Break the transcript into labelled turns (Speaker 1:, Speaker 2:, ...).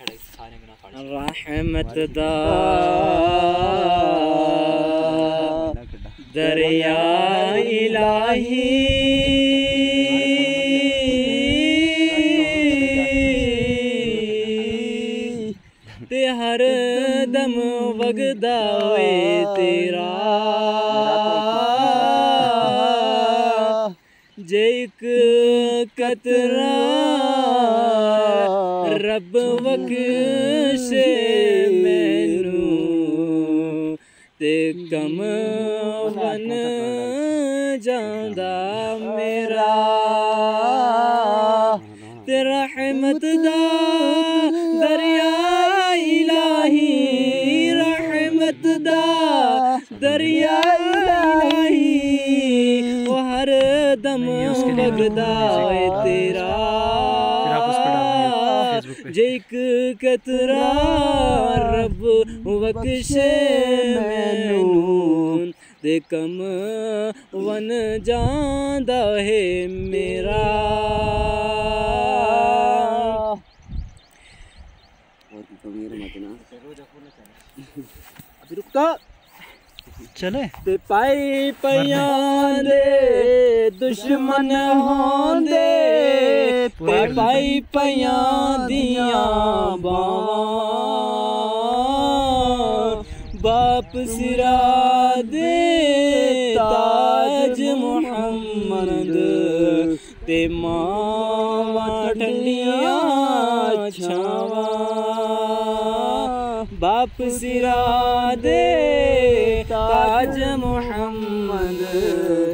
Speaker 1: रहमत दा दरिया इलाही ते हर दम वगदा होए तेरा जे एक कतरा रब बख्शे मैनू ते कम बन जांदा मेरा ते रहमत दा दरिया इलाही रहमत दा दरिया इलाही वो हर दम वगदा है तेरा जे एक कतरा रब बख्शे मैनू ते कम वन जांदा है मेरा। अभी रुक
Speaker 2: चले
Speaker 1: ते पाई पयां दे दुश्मन होंदे ते पाई पयां दियां बावां बाप सिरा दे ताज मुहम्मद ते मावां ठंडियां छावां बाप सिरा दे ताज मुहम्मद।